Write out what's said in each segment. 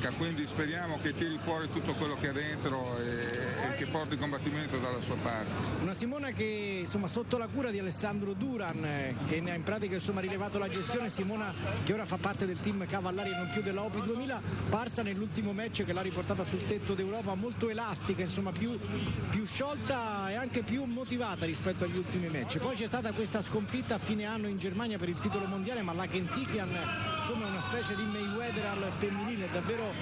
bianca, quindi speriamo che tiri fuori tutto quello che ha dentro e che porti il combattimento dalla sua parte. Una Simona che insomma sotto la cura di Alessandro Duran, che ne ha in pratica insomma rilevato la gestione. Simona che ora fa parte del team Cavallari e non più della Opi 2000, parsa nell'ultimo match che l'ha riportata sul tetto d'Europa, molto elastica, insomma più sciolta e anche più motivata rispetto agli ultimi match. Poi c'è stata questa sconfitta a fine anno in Germania per il titolo mondiale, ma la Kentikian insomma è una specie di Mayweather al femminile, davvero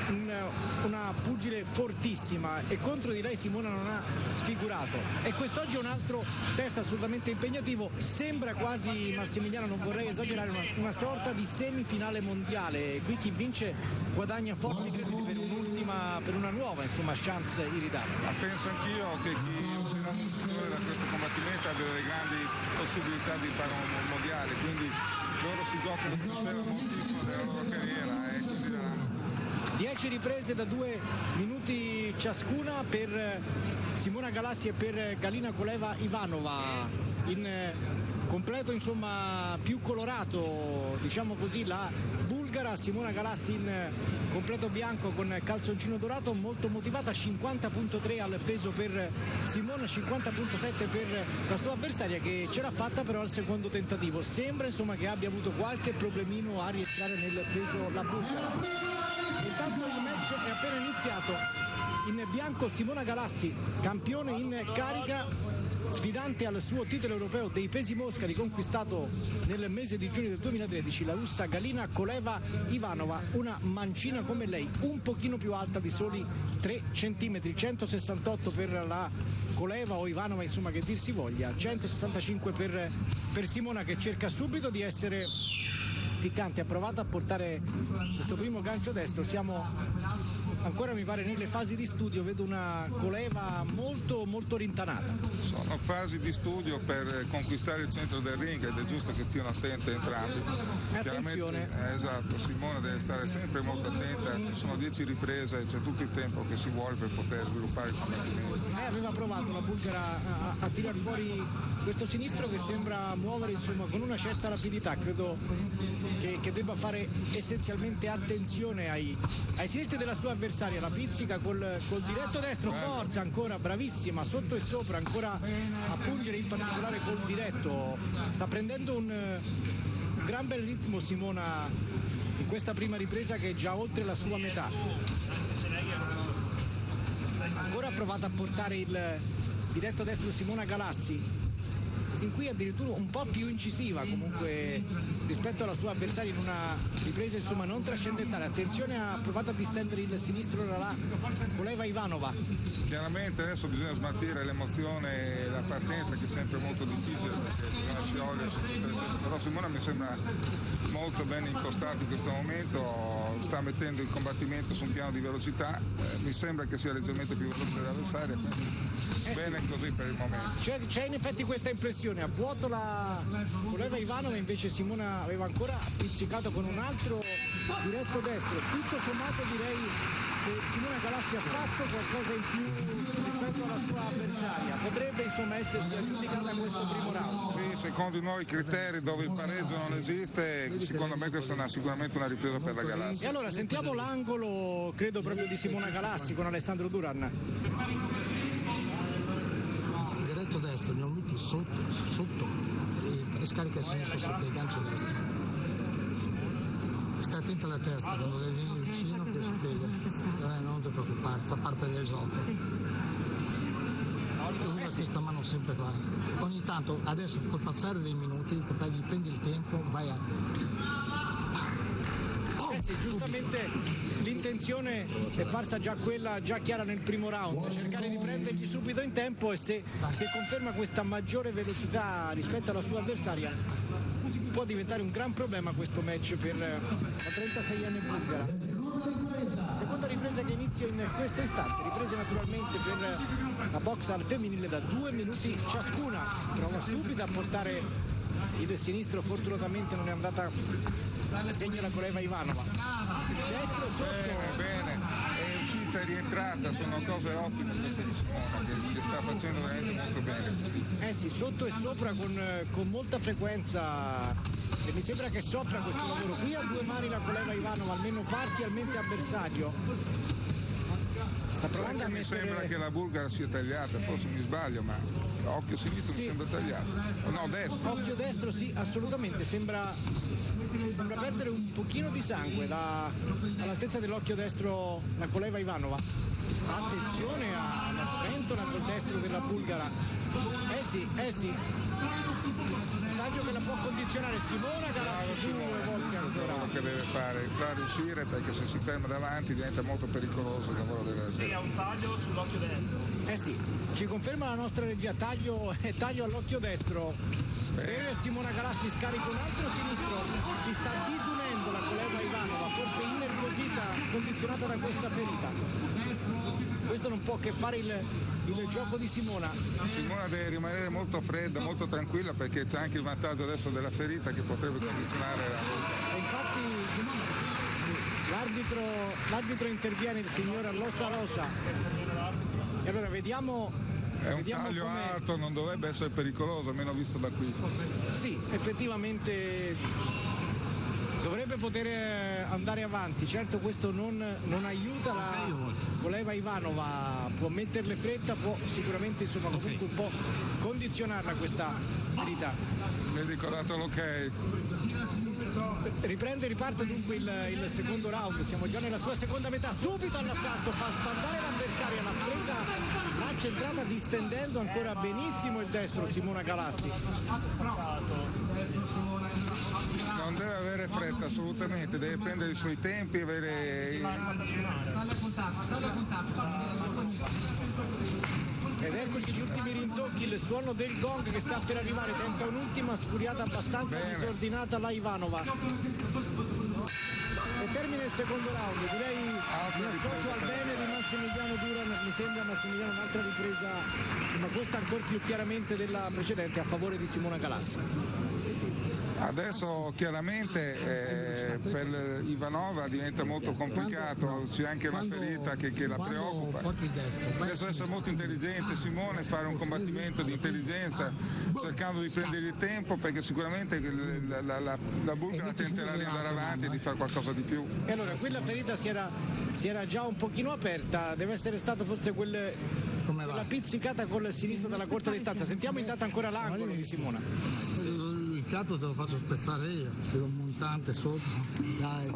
una pugile fortissima, e contro di lei Simona non ha sfigurato. E quest'oggi è un altro test assolutamente impegnativo, sembra quasi, Massimiliano, non vorrei esagerare, una sorta di semifinale mondiale. Qui chi vince guadagna forti crediti per una nuova insomma chance iridata. Ma penso anch'io che chi uscirà vincitore da questo combattimento abbia delle grandi possibilità di fare un mondiale, quindi loro si giocano stasera moltissimo della loro carriera e ci daranno. 10 riprese da 2 minuti ciascuna per Simona Galassi e per Galina Koleva Ivanova. In completo insomma più colorato, diciamo così, la bulgara. Simona Galassi in completo bianco con calzoncino dorato, molto motivata, 50.3 al peso per Simona, 50.7 per la sua avversaria, che ce l'ha fatta però al secondo tentativo. Sembra insomma che abbia avuto qualche problemino a rientrare nel peso la bulgara. Intanto il match è appena iniziato. In bianco Simona Galassi, campione in carica, sfidante al suo titolo europeo dei pesi mosca riconquistato nel mese di giugno del 2013, la russa Galina Koleva Ivanova, una mancina come lei, un pochino più alta di soli 3 centimetri, 168 per la Koleva o Ivanova, insomma che dir si voglia, 165 per Simona, che cerca subito di essere ficcante. Ha provato a portare questo primo gancio destro, siamo ancora mi pare nelle fasi di studio, vedo una Koleva molto molto rintanata. Sono fasi di studio per conquistare il centro del ring ed è giusto che stiano attenti entrambi. Attenzione. Esatto, Simona deve stare sempre molto attenta, ci sono 10 riprese e c'è tutto il tempo che si vuole per poter sviluppare il combattimento. Aveva provato la bulgara a tirare fuori questo sinistro che sembra muovere insomma con una certa rapidità. Credo che debba fare essenzialmente attenzione ai sinistri della sua avversaria. La pizzica col diretto destro, forza ancora, bravissima, sotto e sopra, ancora a pungere, in particolare col diretto. Sta prendendo un gran bel ritmo Simona in questa prima ripresa, che è già oltre la sua metà. Ancora ha provato a portare il diretto destro Simona Galassi, sin qui addirittura un po' più incisiva comunque rispetto alla sua avversaria, in una ripresa insomma non trascendentale. Attenzione, ha provato a distendere il sinistro la Koleva Ivanova. Chiaramente adesso bisogna smaltire l'emozione e la partenza, che è sempre molto difficile perché bisogna sciogliersi eccetera eccetera, però Simona mi sembra molto ben impostato in questo momento, sta mettendo il combattimento su un piano di velocità, mi sembra che sia leggermente più veloce dell'avversaria, bene sì. Così per il momento. C'è in effetti questa impressione, a vuoto la Koleva Ivanova, invece Simona aveva ancora pizzicato con un altro diretto destro. Tutto sommato direi che Simona Galassi ha fatto qualcosa in più rispetto alla sua avversaria, potrebbe insomma essersi aggiudicata questo primo round. Sì, secondo i nuovi criteri dove il pareggio non esiste, secondo me questa è sicuramente una ripresa per la Galassi. E allora sentiamo l'angolo, credo proprio di Simona Galassi con Alessandro Duran. Diretto destro, ne ho metti sotto e scarica il sinistro sotto il gancio destro. Stai attenta alla testa, quando le vieni vicino che spiega. Non ti preoccupare, fa parte del gioco. E usa questa mano sempre qua. Ogni tanto, adesso col passare dei minuti, prendi il tempo, vai a... Sì, giustamente l'intenzione è parsa già quella già chiara nel primo round, cercare di prendergli subito in tempo, e se conferma questa maggiore velocità rispetto alla sua avversaria può diventare un gran problema questo match per la 36enne bulgara. Seconda ripresa che inizia in questo istante, riprese naturalmente per la box al femminile da 2 minuti ciascuna. Prova subito a portare il sinistro, fortunatamente non è andata, segna la Koleva Ivanova. Destro sotto. Bene, è uscita rientrata, sono cose ottime queste di Simona che sta facendo veramente molto bene. Sì, sotto e sopra con molta frequenza, e mi sembra che soffra questo lavoro. Qui a due mani la Koleva Ivanova, almeno parzialmente avversario. Sta provando a Mi sembra mettere... che la bulgara sia tagliata, forse mi sbaglio, ma occhio sinistro Sì. mi sembra tagliato. O no, destro. Occhio destro, sì, assolutamente, sembra perdere un pochino di sangue all'altezza dell'occhio destro la Koleva Ivanova. Attenzione alla sventola col destro della bulgara. Sì. Un taglio che la può condizionare. Simona Galassi due volte ancora. Quello che deve fare, entrare e uscire, perché se si ferma davanti diventa molto pericoloso il lavoro della... Sì, ha un taglio sull'occhio destro. Sì, ci conferma la nostra regia, taglio all'occhio destro per Simona Galassi, scarica un altro sinistro, si sta disunendo la Koleva Ivanova, forse innervosita, condizionata da questa ferita. Questo non può che fare il gioco di Simona. Simona deve rimanere molto fredda, molto tranquilla, perché c'è anche il vantaggio adesso della ferita che potrebbe condizionare la... E infatti l'arbitro interviene, il signor Losa Rosa. E allora vediamo È un taglio com'è. alto, non dovrebbe essere pericoloso, almeno visto da qui. Sì, effettivamente dovrebbe poter andare avanti. Certo questo non aiuta la Koleva Ivanova, può metterle fretta, può sicuramente comunque un po' condizionarla questa verità. Medico ha dato l'ok. Riparte dunque il secondo round, siamo già nella sua seconda metà, subito all'assalto, fa sbandare l'avversaria, l'ha centrata distendendo ancora benissimo il destro Simona Galassi. Non deve avere fretta assolutamente, deve prendere i suoi tempi, Ed eccoci gli ultimi rintocchi, il suono del gong che sta per arrivare, tenta un'ultima sfuriata abbastanza disordinata la Ivanova. E termina il secondo round, direi mi associo al bene di Massimiliano Duran, mi sembra Massimiliano un'altra ripresa, ma questa ancora più chiaramente della precedente a favore di Simona Galassi. Adesso chiaramente per Ivanova diventa molto complicato, c'è anche una ferita che la preoccupa. Adesso deve essere molto intelligente Simone, fare un combattimento di intelligenza cercando di prendere il tempo, perché sicuramente la bulgara tenterà di andare avanti e di fare qualcosa di più. E allora quella ferita si era già un pochino aperta, deve essere stata forse quella pizzicata col sinistro dalla corta distanza. Sentiamo intanto ancora l'angolo di Simona. Il capo te lo faccio spezzare io, c'è un montante sotto, dai.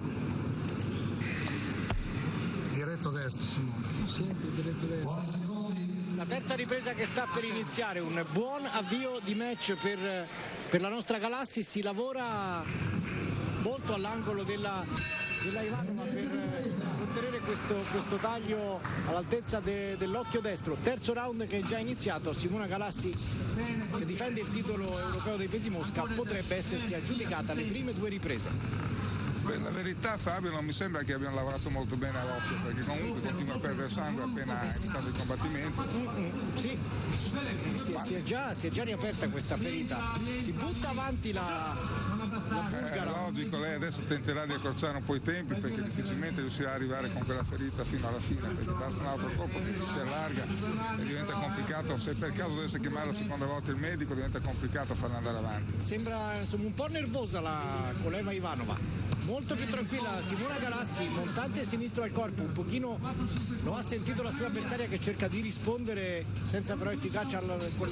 Diretto destro Simone, sempre diretto destro. La terza ripresa che sta per iniziare, un buon avvio di match per la nostra Galassi, si lavora molto all'angolo della Ivanova per ottenere questo taglio all'altezza dell'occhio destro. Terzo round che è già iniziato, Simona Galassi che difende il titolo europeo dei pesi mosca potrebbe essersi aggiudicata le prime due riprese. Per la verità Fabio non mi sembra che abbiano lavorato molto bene all'occhio, perché comunque continua a perdere sangue appena è iniziato il combattimento. Sì, si è già riaperta questa ferita, si butta avanti la bulgara. Logico, lei adesso tenterà di accorciare un po' i tempi, perché difficilmente riuscirà ad arrivare con quella ferita fino alla fine, perché basta un altro colpo che si allarga e diventa complicato. Se per caso dovesse chiamare la seconda volta il medico diventa complicato farla andare avanti. Sembra insomma un po' nervosa la Koleva Ivanova. Molto più tranquilla Simona Galassi, montante sinistro al corpo, un pochino lo ha sentito la sua avversaria che cerca di rispondere senza però efficacia con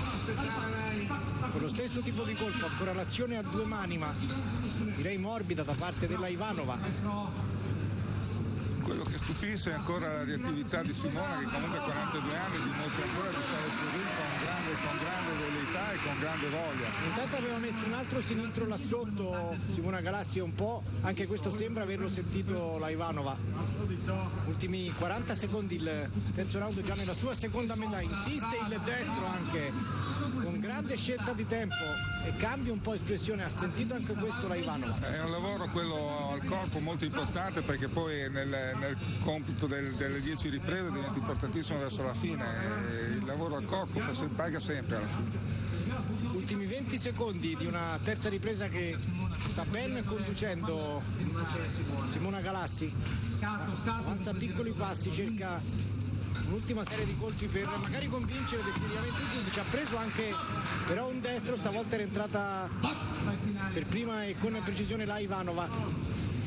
lo stesso tipo di colpo, ancora l'azione a due mani ma direi morbida da parte della Ivanova. Quello che stupisce è ancora la reattività di Simona, che comunque a 42 anni dimostra ancora di stare sul ring con grande velleità e con grande voglia. Intanto aveva messo un altro sinistro là sotto Simona Galassi un po', anche questo sembra averlo sentito la Ivanova. Ultimi 40 secondi, il terzo round già nella sua seconda metà, insiste il destro anche con grande scelta di tempo e cambia un po' espressione, ha sentito anche questo la Ivanova. È un lavoro quello al corpo molto importante, perché poi nel compito delle 10 riprese diventa importantissimo verso la fine, il lavoro al corpo paga sempre alla fine. ultimi 20 secondi di una terza ripresa che sta ben conducendo Simona Galassi. Avanza a piccoli passi, cerca un'ultima serie di colpi per magari convincere definitivamente il giudice. Ha preso anche però un destro, stavolta era entrata per prima e con precisione la Ivanova.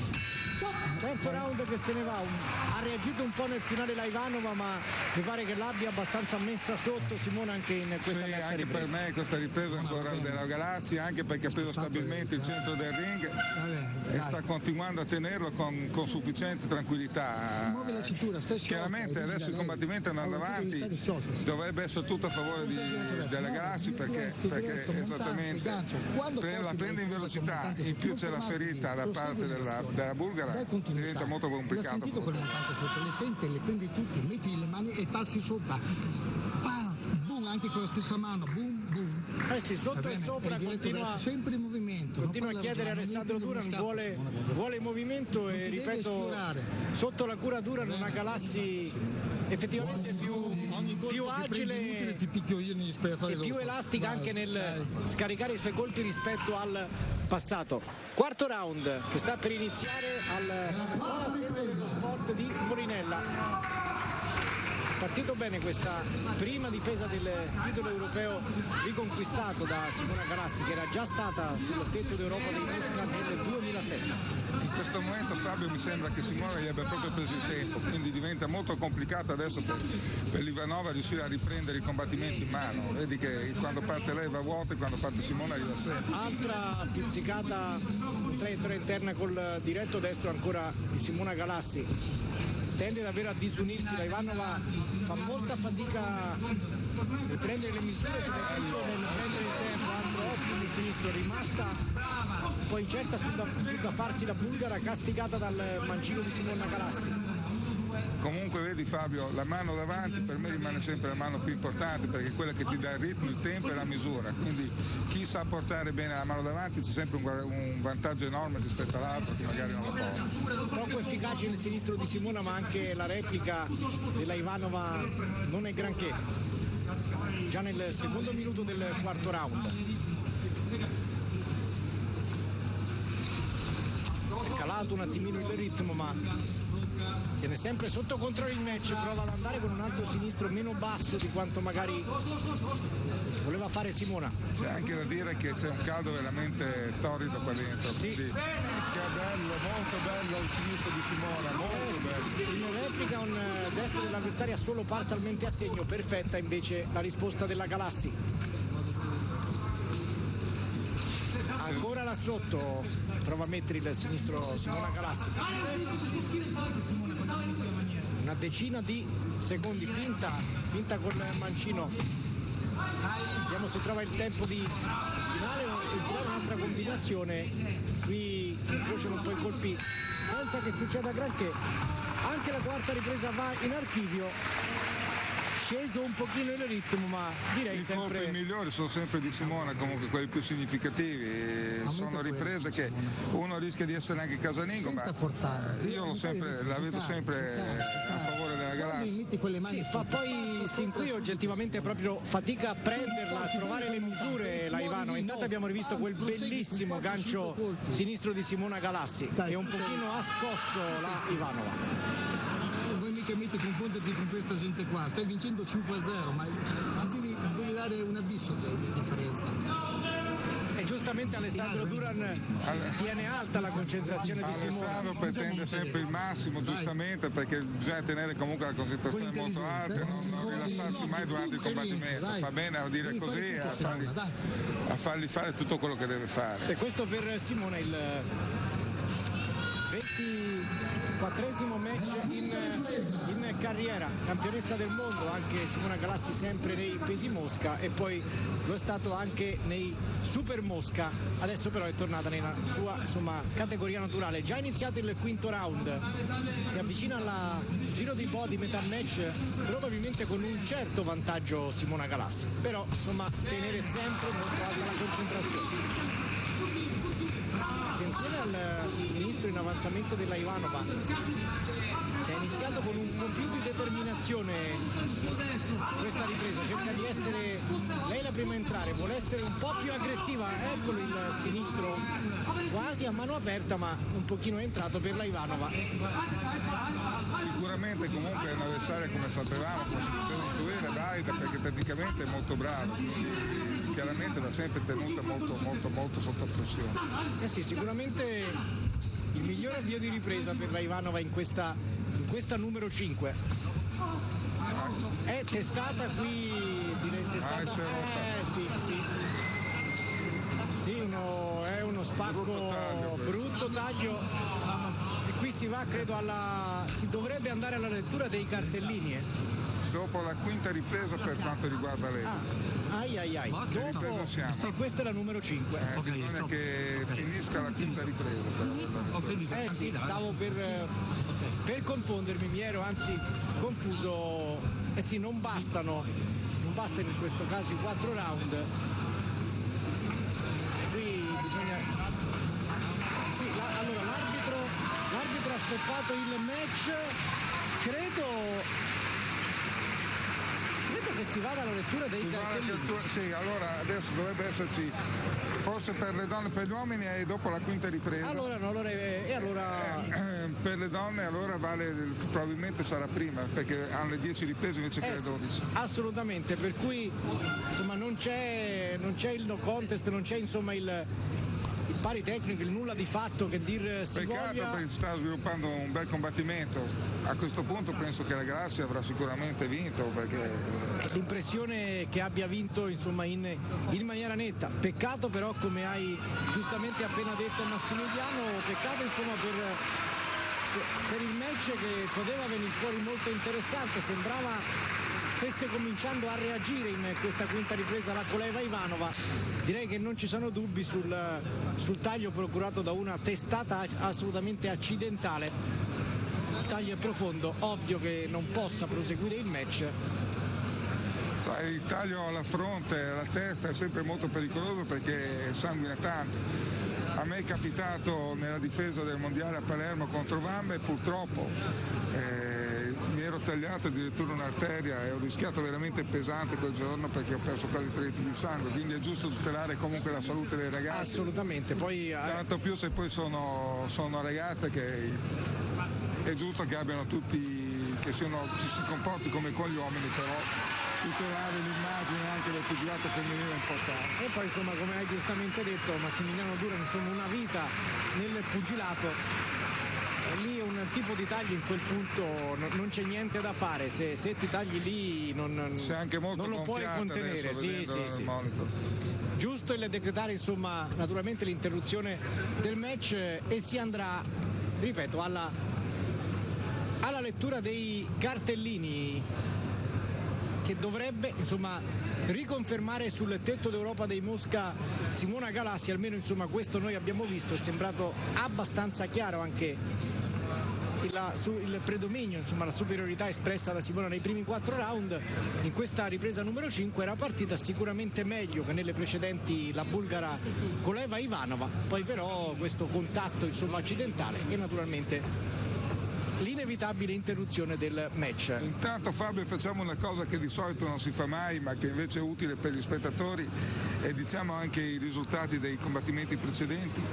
Terzo round che se ne va, ha reagito un po' nel finale la Ivanova, ma mi pare che l'abbia abbastanza messa sotto Simona anche in questa terza anche ripresa. Per me questa ripresa è ancora della Galassi, anche perché ha preso stabilmente il centro del ring e sta continuando a tenerlo con sufficiente tranquillità. Chiaramente adesso il combattimento andando avanti dovrebbe essere tutto a favore della Galassi perché esattamente la prende in velocità, in più c'è la ferita da parte della bulgara, diventa molto complicato. L'ho sentito quel montante sotto, le sente, le prendi tutti, metti le mani e passi sopra. Bam, boom, anche con la stessa mano, boom, boom. Sì, sotto e sopra continua sempre in movimento. Continua a chiedere a Alessandro Duran, vuole movimento e ripeto, sotto la cura Duran una Galassi effettivamente più agile e più elastica anche nel scaricare i suoi colpi rispetto al passato. Quarto round che sta per iniziare al Palazzetto dello Sport di Molinella. Partito bene questa prima difesa del titolo europeo riconquistato da Simona Galassi, che era già stata sul tetto d'Europa dei Mosca nel 2007. In questo momento Fabio mi sembra che Simona gli abbia proprio preso il tempo, quindi diventa molto complicato adesso per l'Ivanova riuscire a riprendere i combattimenti in mano. Vedi che quando parte lei va a vuoto e quando parte Simona arriva sempre. Altra pizzicata traiettoria interna col diretto destro ancora di Simona Galassi. Tende davvero a disunirsi, la Ivanova fa molta fatica nel prendere le misure, soprattutto nel prendere il tempo. Altro ottimo il sinistro, rimasta un po' incerta sul da farsi la bulgara, castigata dal mancino di Simona Galassi. Comunque vedi Fabio, la mano davanti per me rimane sempre la mano più importante perché è quella che ti dà il ritmo, il tempo e la misura, quindi chi sa portare bene la mano davanti c'è sempre un vantaggio enorme rispetto all'altro che magari non lo porta. Poco efficace il sinistro di Simona, ma anche la replica della Ivanova non è granché. Già nel secondo minuto del quarto round. È calato un attimino il ritmo, ma tiene sempre sotto controllo il match, prova ad andare con un altro sinistro meno basso di quanto magari voleva fare Simona. C'è anche da dire che c'è un caldo veramente torrido qua dentro. Sì. Che bello, molto bello il sinistro di Simona, molto bello. In replica un destro dell'avversaria solo parzialmente a segno, perfetta invece la risposta della Galassi. Ancora là sotto, prova a mettere il sinistro Simona Galassi. Una decina di secondi, finta col mancino. Vediamo se trova il tempo di finale o tirare un'altra combinazione. Qui incrociano un po' i colpi senza che succeda granché. Anche la quarta ripresa va in archivio. Sceso un pochino il ritmo, ma direi I sempre... colpi migliori sono sempre di Simona, comunque quelli più significativi. Sono riprese che uno rischia di essere anche casalingo, ma io la vedo sempre a favore della Galassi. Sì, fa poi sin qui oggettivamente proprio fatica a prenderla, a trovare le misure la Ivanova. Intanto abbiamo rivisto quel bellissimo gancio sinistro di Simona Galassi che un pochino ha scosso la Ivanova. Che metti confonderti con questa gente qua, stai vincendo 5-0, ma ci devi dare un abisso di differenza. E giustamente Alessandro Duran tiene alta la concentrazione di Simona. Alessandro pretende sempre il massimo, giustamente, perché bisogna tenere comunque la concentrazione molto alta e non rilassarsi mai durante il combattimento. Fa bene a dire così, a fargli fare tutto quello che deve fare. E questo per Simona il 24esimo match in carriera, campionessa del mondo anche Simona Galassi, sempre nei pesi mosca, e poi lo è stato anche nei super mosca. Adesso però è tornata nella sua categoria naturale. Già iniziato il quinto round, si avvicina al giro di body metà match, probabilmente con un certo vantaggio Simona Galassi, però tenere sempre molto alta la concentrazione. Attenzione al sinistro in avanzamento della Ivanova, che ha iniziato con un po' più di determinazione questa ripresa, cerca di essere lei la prima a entrare, vuole essere un po' più aggressiva, eccolo il sinistro quasi a mano aperta, ma un pochino è entrato per la Ivanova. Sicuramente comunque è un avversario, come sapevamo, come si poteva intuire, valida, perché tecnicamente è molto bravo, quindi chiaramente va sempre tenuta molto sotto pressione. Sì, sicuramente il miglior avvio di ripresa per la Ivanova in questa numero 5. È testata qui, direi testata. Sì, è uno spacco brutto taglio. E qui si va, credo, si dovrebbe andare alla lettura dei cartellini. Dopo la quinta ripresa per quanto riguarda lei. Dopo, e questa è la numero 5. Bisogna che finisca la quinta ripresa per sì, stavo per confondermi, mi ero anzi confuso. Sì, non bastano in questo caso i 4 round. Qui bisogna. Sì, allora l'arbitro ha stoppato il match, credo che si vada alla lettura dei cartellini. Sì, allora adesso dovrebbe esserci forse per le donne e per gli uomini e dopo la quinta ripresa. Allora per le donne allora probabilmente sarà prima, perché hanno le 10 riprese invece che le 12. Assolutamente, per cui insomma non c'è il no contest, non c'è insomma il pari tecnico, il nulla di fatto che dir si voglia. Peccato, perché si sta sviluppando un bel combattimento. A questo punto penso che la Galassi avrà sicuramente vinto, perché l'impressione che abbia vinto insomma in maniera netta. Peccato però, come hai giustamente appena detto Massimiliano, peccato insomma per il match che poteva venire fuori molto interessante. Sembrava stesse cominciando a reagire in questa quinta ripresa la Koleva Ivanova. Direi che non ci sono dubbi sul taglio procurato da una testata assolutamente accidentale. Il taglio è profondo, ovvio che non possa proseguire il match. Sai, il taglio alla fronte, alla testa è sempre molto pericoloso perché sanguina tanto. A me è capitato nella difesa del mondiale a Palermo contro Vamba e purtroppo mi ero tagliato addirittura un'arteria e ho rischiato veramente pesante quel giorno perché ho perso quasi 3 litri di sangue, quindi è giusto tutelare comunque la salute dei ragazzi. Assolutamente, poi tanto più se poi sono ragazze che è giusto che abbiano tutti, che ci si comporti come con gli uomini, però tutelare l'immagine anche del pugilato femminile è importante. E poi insomma, come hai giustamente detto Massimiliano Dura, insomma una vita nel pugilato. Lì è un tipo di taglio, in quel punto non c'è niente da fare, se ti tagli lì non lo puoi contenere. Sì. Giusto il decretare insomma naturalmente l'interruzione del match e si andrà, ripeto, alla lettura dei cartellini che dovrebbe insomma riconfermare sul tetto d'Europa dei Mosca Simona Galassi. Almeno insomma questo noi abbiamo visto, è sembrato abbastanza chiaro anche il predominio, insomma la superiorità espressa da Simona nei primi 4 round. In questa ripresa numero 5 era partita sicuramente meglio che nelle precedenti la bulgara Koleva Ivanova, poi però questo contatto insomma accidentale e naturalmente l'inevitabile interruzione del match. Intanto Fabio facciamo una cosa che di solito non si fa mai ma che invece è utile per gli spettatori e diciamo anche i risultati dei combattimenti precedenti.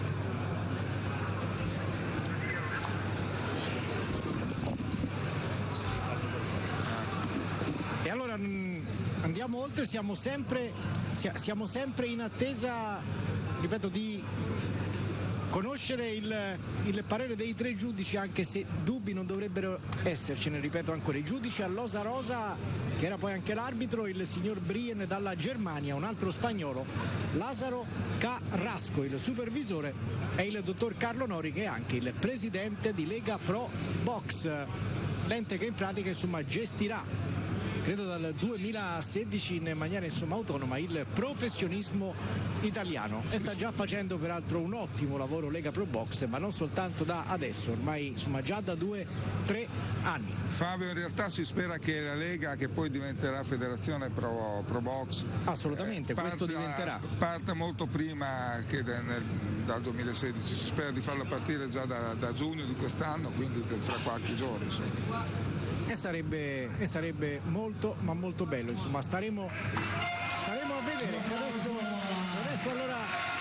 E allora andiamo oltre, siamo sempre in attesa, ripeto, di conoscere il parere dei 3 giudici, anche se dubbi non dovrebbero essercene, ripeto ancora. I giudici all'Osa Rosa, che era poi anche l'arbitro, il signor Brien dalla Germania, un altro spagnolo, Lázaro Carrasco, il supervisore, e il dottor Carlo Nori, che è anche il presidente di Lega Pro Box, l'ente che in pratica insomma gestirà credo dal 2016 in maniera insomma autonoma il professionismo italiano e sta già facendo peraltro un ottimo lavoro Lega Pro Box, ma non soltanto da adesso, ormai insomma già da 2-3 anni. Fabio, in realtà si spera che la Lega, che poi diventerà Federazione Pro Box, assolutamente, questo diventerà, parta molto prima che dal 2016, si spera di farlo partire già da giugno di quest'anno, quindi fra qualche giorno insomma. E sarebbe molto ma molto bello, insomma staremo a vedere. Adesso allora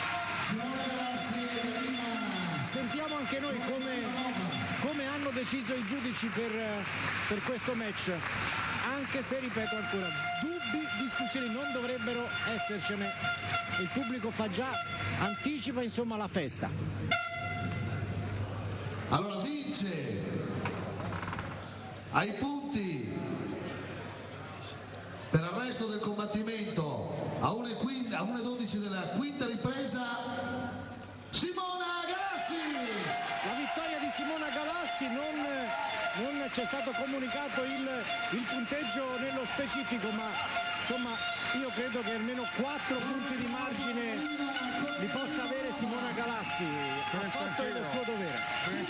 sentiamo anche noi come hanno deciso i giudici per questo match, anche se ripeto ancora, dubbi, discussioni non dovrebbero essercene, il pubblico anticipa insomma la festa. Allora vince ai punti per arresto del combattimento a 1:12 della quinta ripresa Simona Galassi. La vittoria di Simona Galassi, non c'è stato comunicato il punteggio nello specifico, ma insomma io credo che almeno 4 punti di margine li possa avere Simona Galassi, ha fatto il suo dovere.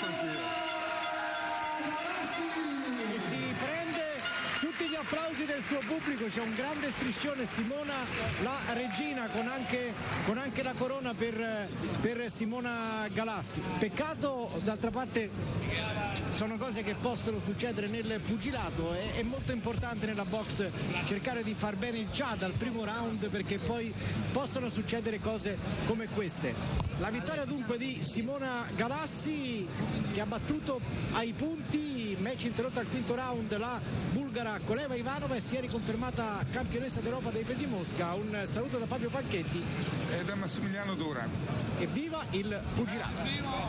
E si prende tutti gli applausi del suo pubblico, c'è un grande striscione, Simona la regina, con anche la corona per Simona Galassi. Peccato, d'altra parte sono cose che possono succedere nel pugilato, è molto importante nella box cercare di far bene già dal primo round, perché poi possono succedere cose come queste. La vittoria dunque di Simona Galassi, che ha battuto ai punti, match interrotto al quinto round, la bulgara Koleva Ivanova, e si è riconfermata campionessa d'Europa dei pesi mosca. Un saluto da Fabio Panchetti e da Massimiliano Dura. E viva il pugilato!